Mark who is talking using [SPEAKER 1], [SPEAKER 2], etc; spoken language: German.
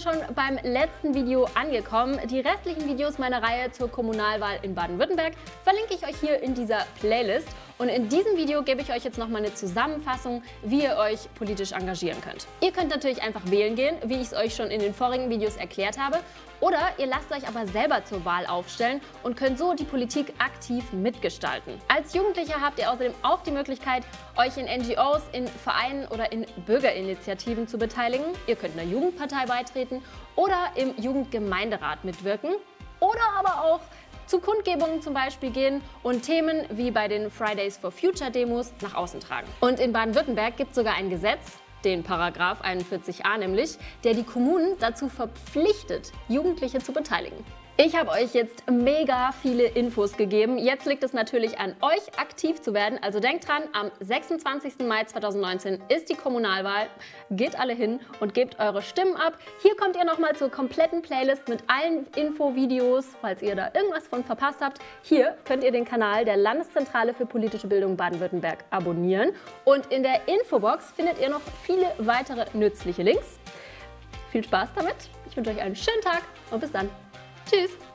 [SPEAKER 1] schon beim letzten Video angekommen. Die restlichen Videos meiner Reihe zur Kommunalwahl in Baden-Württemberg verlinke ich euch hier in dieser Playlist. Und in diesem Video gebe ich euch jetzt nochmal eine Zusammenfassung, wie ihr euch politisch engagieren könnt. Ihr könnt natürlich einfach wählen gehen, wie ich es euch schon in den vorigen Videos erklärt habe. Oder ihr lasst euch aber selber zur Wahl aufstellen und könnt so die Politik aktiv mitgestalten. Als Jugendlicher habt ihr außerdem auch die Möglichkeit, euch in NGOs, in Vereinen oder in Bürgerinitiativen zu beteiligen. Ihr könnt einer Jugendpartei beitreten oder im Jugendgemeinderat mitwirken. Oder aber auch zu Kundgebungen zum Beispiel gehen und Themen wie bei den Fridays for Future Demos nach außen tragen. Und in Baden-Württemberg gibt es sogar ein Gesetz, den Paragraph 41a nämlich, der die Kommunen dazu verpflichtet, Jugendliche zu beteiligen. Ich habe euch jetzt mega viele Infos gegeben. Jetzt liegt es natürlich an euch, aktiv zu werden. Also denkt dran, am 26. Mai 2019 ist die Kommunalwahl. Geht alle hin und gebt eure Stimmen ab. Hier kommt ihr nochmal zur kompletten Playlist mit allen Infovideos, falls ihr da irgendwas von verpasst habt. Hier könnt ihr den Kanal der Landeszentrale für politische Bildung Baden-Württemberg abonnieren. Und in der Infobox findet ihr noch viele weitere nützliche Links. Viel Spaß damit. Ich wünsche euch einen schönen Tag und bis dann. Tschüss!